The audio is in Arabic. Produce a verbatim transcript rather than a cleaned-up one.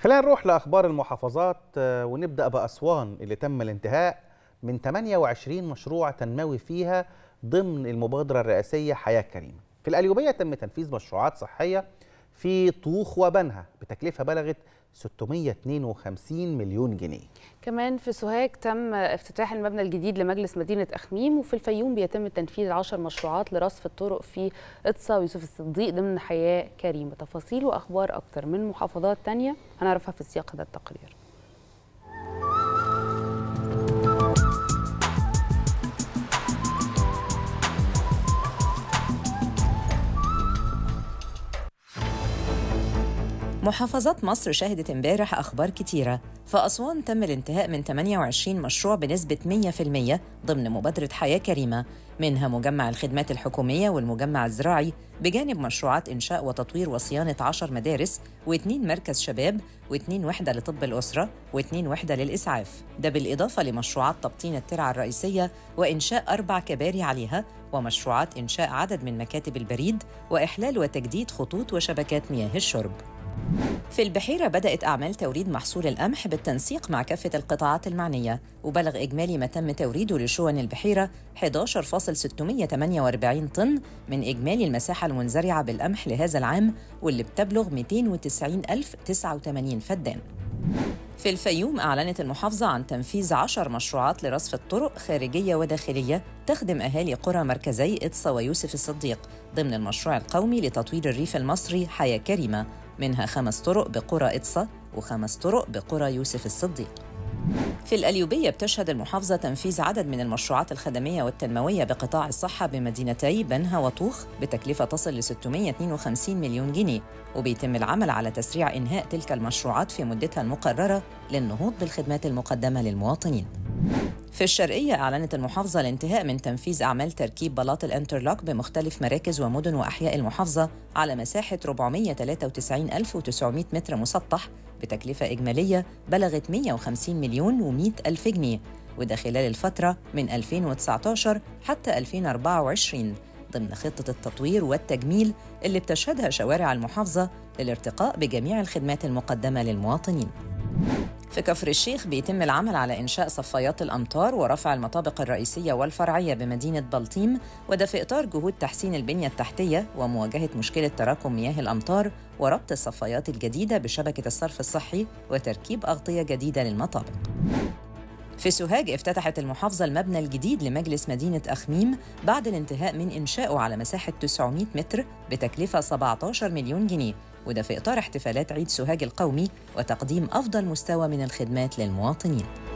خلينا نروح لأخبار المحافظات آه، ونبدأ بأسوان اللي تم الانتهاء من ثمانية وعشرين مشروع تنموي فيها ضمن المبادرة الرئاسية حياة كريمة. في القليوبية تم تنفيذ مشروعات صحية في طوخ وبنها بتكلفة بلغت ستمائة واثنين وخمسين مليون جنيه. كمان في سوهاج تم افتتاح المبنى الجديد لمجلس مدينة أخميم، وفي الفيوم بيتم تنفيذ عشر مشروعات لرصف الطرق في إطسا ويوسف الصديق ضمن حياة كريمة. تفاصيل وأخبار أكتر من محافظات تانية هنعرفها في سياق هذا التقرير. محافظات مصر شهدت امبارح أخبار كتيرة. فأسوان تم الانتهاء من ثمانية وعشرين مشروع بنسبة مئة بالمئة ضمن مبادرة حياة كريمة، منها مجمع الخدمات الحكومية والمجمع الزراعي، بجانب مشروعات إنشاء وتطوير وصيانة عشر مدارس واثنين مركز شباب واثنين وحدة لطب الأسرة واثنين وحدة للإسعاف، ده بالإضافة لمشروعات تبطين الترعة الرئيسية وإنشاء أربع كباري عليها، ومشروعات إنشاء عدد من مكاتب البريد وإحلال وتجديد خطوط وشبكات مياه الشرب. في البحيرة بدأت أعمال توريد محصول القمح بالتنسيق مع كافة القطاعات المعنية، وبلغ إجمالي ما تم توريده لشون البحيرة أحد عشر فاصلة ستمائة وثمانية وأربعين طن من إجمالي المساحة المنزرعة بالقمح لهذا العام، واللي بتبلغ مئتين وتسعين ألف وتسعة وثمانين فدان. في الفيوم أعلنت المحافظة عن تنفيذ عشر مشروعات لرصف الطرق خارجية وداخلية تخدم أهالي قرى مركزي إطسا ويوسف الصديق ضمن المشروع القومي لتطوير الريف المصري حياة كريمة، منها خمس طرق بقرى إطسا وخمس طرق بقرى يوسف الصديق. في القليوبية بتشهد المحافظة تنفيذ عدد من المشروعات الخدمية والتنموية بقطاع الصحة بمدينتي بنها وطوخ بتكلفة تصل ل ستمائة واثنين وخمسين مليون جنيه، وبيتم العمل على تسريع إنهاء تلك المشروعات في مدتها المقررة للنهوض بالخدمات المقدمة للمواطنين. في الشرقية أعلنت المحافظة الانتهاء من تنفيذ أعمال تركيب بلاط الانترلوك بمختلف مراكز ومدن وأحياء المحافظة على مساحة أربعمائة وثلاثة وتسعين ألف وتسعمائة متر مسطح بتكلفة إجمالية بلغت مئة وخمسين مليون ومئة ألف جنيه، وده خلال الفترة من ألفين وتسعة عشر حتى ألفين وأربعة وعشرين ضمن خطة التطوير والتجميل اللي بتشهدها شوارع المحافظة للارتقاء بجميع الخدمات المقدمة للمواطنين. في كفر الشيخ بيتم العمل على إنشاء صفايات الأمطار ورفع المطابق الرئيسية والفرعية بمدينة بلطيم، وده في إطار جهود تحسين البنية التحتية ومواجهة مشكلة تراكم مياه الأمطار وربط الصفايات الجديدة بشبكة الصرف الصحي وتركيب أغطية جديدة للمطابق. في سوهاج افتتحت المحافظة المبنى الجديد لمجلس مدينة أخميم بعد الانتهاء من إنشائه على مساحة تسعمائة متر بتكلفة سبعة عشر مليون جنيه، وده في إطار احتفالات عيد سوهاج القومي وتقديم أفضل مستوى من الخدمات للمواطنين.